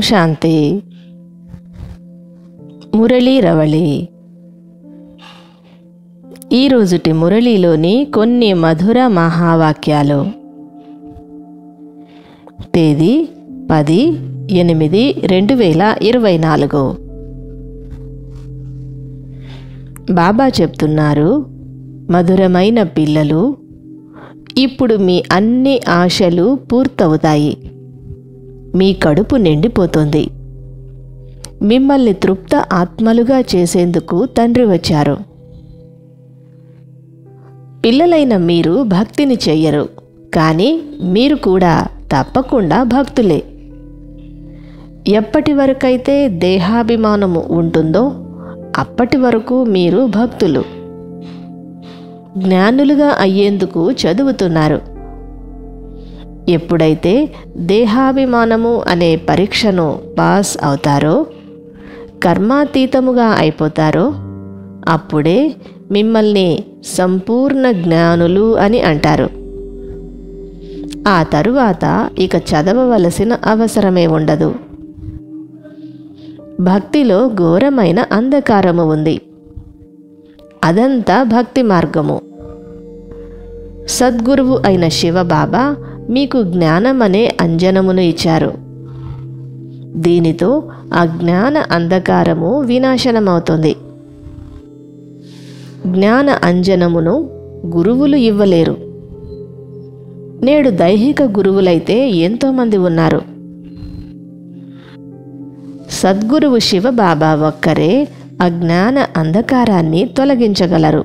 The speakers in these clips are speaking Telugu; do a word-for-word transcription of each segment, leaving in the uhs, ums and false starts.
శాంతి. మురళీ రవళి. ఈరోజుటి మురళీలోని కొన్ని మధుర మహావాక్యాలు. తేదీ పది ఎనిమిది రెండు వేల ఇరవై నాలుగు. బాబా చెప్తున్నారు, మధురమైన పిల్లలు, ఇప్పుడు మీ అన్ని ఆశలు పూర్తవుతాయి. మీ కడుపు నిండిపోతుంది. మిమ్మల్ని తృప్త ఆత్మలుగా చేసేందుకు తండ్రి వచ్చారు. పిల్లలైన మీరు భక్తిని చెయ్యరు, కానీ మీరు కూడా తప్పకుండా భక్తులే. ఎప్పటి వరకైతే దేహాభిమానము ఉంటుందో అప్పటి వరకు మీరు భక్తులు. జ్ఞానులుగా అయ్యేందుకు చదువుతున్నారు. ఎప్పుడైతే దేహాభిమానము అనే పరీక్షను పాస్ అవుతారో, కర్మాతీతముగా అయిపోతారో, అప్పుడే మిమ్మల్ని సంపూర్ణ జ్ఞానులు అని అంటారు. ఆ తరువాత ఇక చదవవలసిన అవసరమే ఉండదు. భక్తిలో ఘోరమైన అంధకారము ఉంది. అదంతా భక్తి మార్గము. సద్గురువు అయిన శివబాబా మీకు జ్ఞానం అనే అంజనమును ఇచ్చారు. దీనితో అజ్ఞాన అంధకారము వినాశనమవుతుంది. జ్ఞాన అంజనమును గురువులు ఇవ్వలేరు. నేడు దైహిక గురువులైతే ఎంతోమంది ఉన్నారు. సద్గురువు శివబాబా ఒక్కరే అజ్ఞాన అంధకారాన్ని తొలగించగలరు.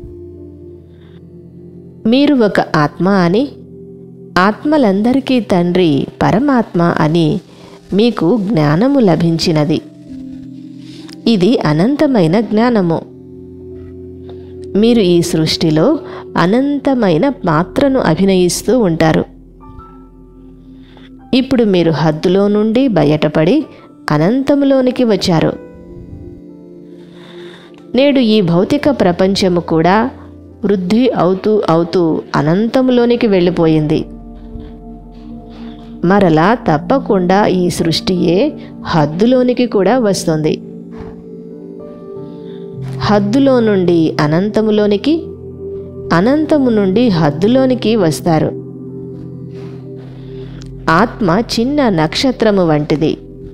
మీరు ఒక ఆత్మ అని, ఆత్మలందరికీ తండ్రి పరమాత్మ అని మీకు జ్ఞానము లభించినది. ఇది అనంతమైన జ్ఞానము. మీరు ఈ సృష్టిలో అనంతమైన పాత్రను అభినయిస్తూ ఉంటారు. ఇప్పుడు మీరు హద్దులో నుండి బయటపడి అనంతంలోనికి వచ్చారు. నేడు ఈ భౌతిక ప్రపంచము కూడా వృద్ధి అవుతూ అవుతూ అనంతంలోనికి వెళ్ళిపోయింది. మరలా తప్పకుండా ఈ సృష్టియే హద్దులోనికి కూడా వస్తుంది. హద్దులో నుండి అనంతములోనికి, అనంతము నుండి హద్దులోనికి వస్తారు. ఆత్మ చిన్న నక్షత్రము వంటిది.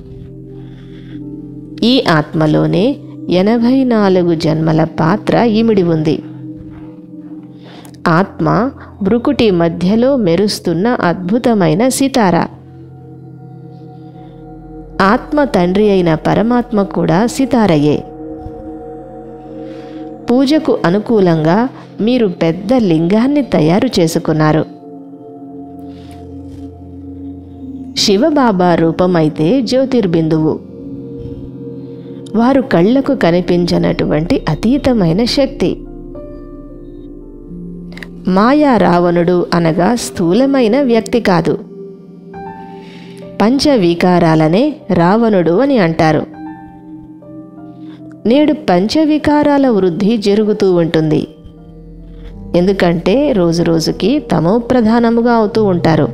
ఈ ఆత్మలోనే ఎనభై నాలుగు జన్మల పాత్ర ఇమిడి ఉంది. ఆత్మ బ్రుకుటి మధ్యలో మెరుస్తున్న అద్భుతమైన సితార. ఆత్మ తండ్రి అయిన పరమాత్మ కూడా సితారయే. పూజకు అనుకూలంగా మీరు పెద్ద లింగాన్ని తయారు చేసుకున్నారు. శివబాబా రూపమైతే జ్యోతిర్బిందువు. వారు కళ్లకు కనిపించనటువంటి అతీతమైన శక్తి. మాయా రావణుడు అనగా స్థూలమైన వ్యక్తి కాదు. పంచవికారాలనే రావణుడు అని అంటారు. నేడు పంచవికారాల వృద్ధి జరుగుతూ ఉంటుంది. ఎందుకంటే రోజు రోజుకి తమో ప్రధానముగా అవుతూ ఉంటారు.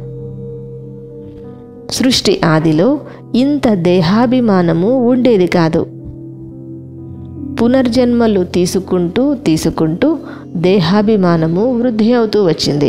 సృష్టి ఆదిలో ఇంత దేహాభిమానము ఉండేది కాదు. పునర్జన్మలు తీసుకుంటూ తీసుకుంటూ దేహాభిమానము వృద్ధి అవుతూ వచ్చింది.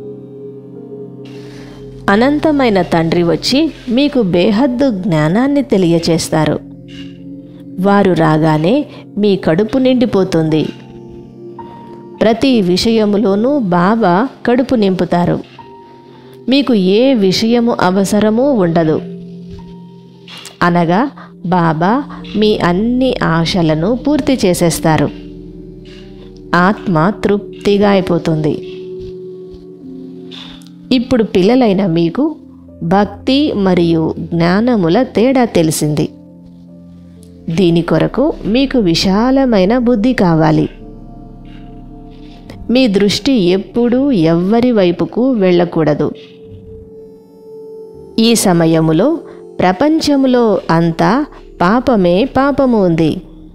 అనంతమైన తండ్రి వచ్చి మీకు బేహద్దు జ్ఞానాన్ని తెలియచేస్తారు. వారు రాగానే మీ కడుపు నిండిపోతుంది. ప్రతి విషయములోనూ బాబా కడుపు నింపుతారు. మీకు ఏ విషయము అవసరమూ ఉండదు. అనగా బాబా మీ అన్ని ఆశలను పూర్తి చేసేస్తారు. ఆత్మ తృప్తిగా అయిపోతుంది. ఇప్పుడు పిల్లలైన మీకు భక్తి మరియు జ్ఞానముల తేడా తెలిసింది. దీని కొరకు మీకు విశాలమైన బుద్ధి కావాలి. మీ దృష్టి ఎప్పుడూ ఎవ్వరి వైపుకు వెళ్ళకూడదు. ఈ సమయములో ప్రపంచములో అంతా పాపమే పాపము ఉంది.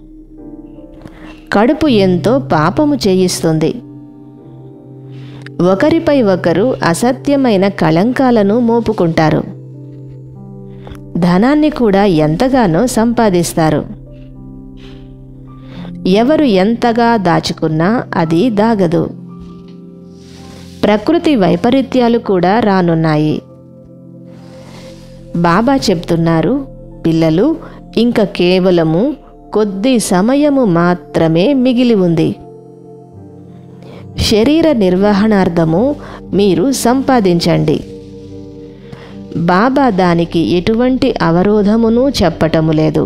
కడుపు ఎంతో పాపము చేయిస్తుంది. ఒకరిపై ఒకరు అసత్యమైన కళంకాలను మోపుకుంటారు. ధనాన్ని కూడా ఎంతగానో సంపాదిస్తారు. ఎవరు ఎంతగా దాచుకున్నా అది దాగదు. ప్రకృతి వైపరీత్యాలు కూడా రానున్నాయి. బాబా చెప్తున్నారు, పిల్లలు, ఇంకా కేవలము కొద్ది సమయము మాత్రమే మిగిలి ఉంది. శరీర నిర్వహణార్థము మీరు సంపాదించండి. బాబా దానికి ఎటువంటి అవరోధమును చెప్పటము లేదు.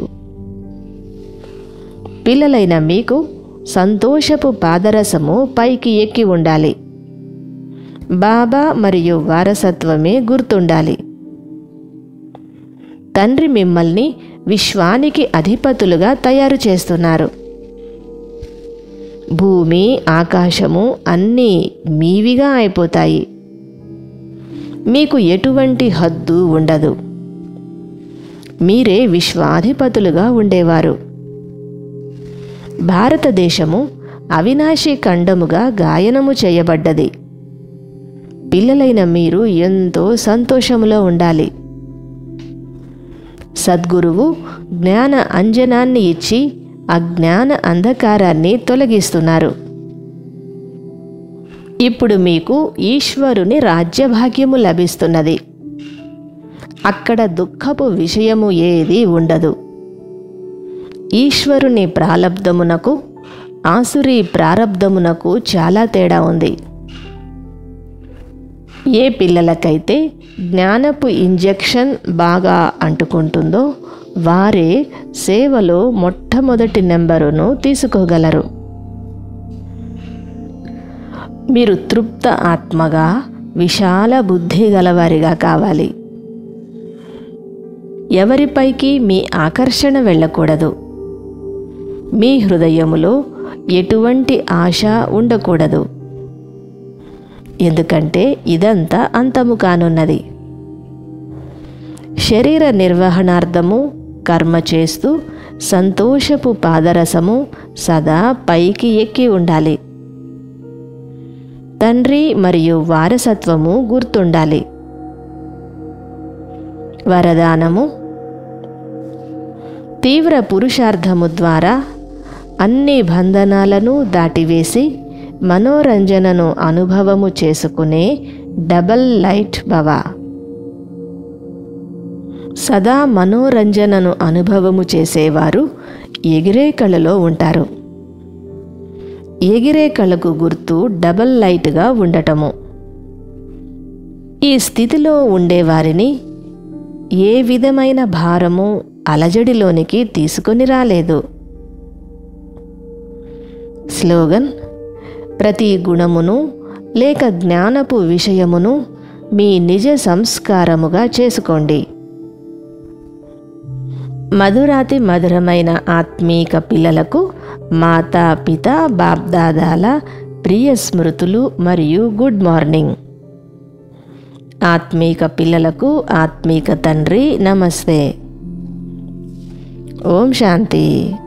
పిల్లలైన మీకు సంతోషపు పాదరసము పైకి ఎక్కి ఉండాలి. బాబా మరియు వారసత్వమే గుర్తుండాలి. తండ్రి మిమ్మల్ని విశ్వానికి అధిపతులుగా తయారు చేస్తున్నారు. భూమి, ఆకాశము అన్నీ మీవిగా అయిపోతాయి. మీకు ఎటువంటి హద్దు ఉండదు. మీరే విశ్వాధిపతులుగా ఉండేవారు. భారతదేశము అవినాశి ఖండముగా గాయనము చేయబడ్డది. పిల్లలైన మీరు ఎంతో సంతోషములో ఉండాలి. సద్గురువు జ్ఞాన అంజనాన్ని ఇచ్చి అజ్ఞాన అంధకారాన్ని తొలగిస్తున్నారు. ఇప్పుడు మీకు ఈశ్వరుని రాజ్యభాగ్యము లభిస్తున్నది. అక్కడ దుఃఖపు విషయము ఏదీ ఉండదు. ఈశ్వరుని ప్రారబ్ధమునకు ఆసురీ ప్రారబ్ధమునకు చాలా తేడా ఉంది. ఏ పిల్లలకైతే జ్ఞానపు ఇంజెక్షన్ బాగా అంటుకుంటుందో వారే సేవలో మొట్టమొదటి నెంబరును తీసుకోగలరు. మీరు తృప్త ఆత్మగా, విశాల బుద్ధి గలవారిగా కావాలి. ఎవరిపైకి మీ ఆకర్షణ వెళ్ళకూడదు. మీ హృదయములో ఎటువంటి ఆశ ఉండకూడదు. ఎందుకంటే ఇదంతా అంతము కానున్నది. శరీర నిర్వహణార్థము కర్మ చేస్తూ సంతోషపు పాదరసము సదా పైకి ఎక్కి ఉండాలి. తండ్రి మరియు వారసత్వము గుర్తుండాలి. వరదానము: తీవ్ర పురుషార్థము ద్వారా అన్ని బంధనాలను దాటివేసి మనోరంజనను అనుభవము చేసుకునే డబల్ లైట్ భవ. సదా మనోరంజనను అనుభవము చేసేవారు ఎగిరే కళలో ఉంటారు. ఎగిరే కళకు గుర్తు డబల్ లైట్గా ఉండటము. ఈ స్థితిలో ఉండేవారిని ఏ విధమైన భారము అలజడిలోనికి తీసుకొని రాలేదు. స్లోగన్: ప్రతి గుణమును లేక జ్ఞానపు విషయమును మీ నిజ సంస్కారముగా చేసుకోండి. మధురాతి మధురమైన ఆత్మీక పిల్లలకు మాతా పిత బాప్దాదాల ప్రియ స్మృతులు మరియు గుడ్ మార్నింగ్. ఆత్మీక పిల్లలకు ఆత్మీక తండ్రి నమస్తే. ఓం శాంతి.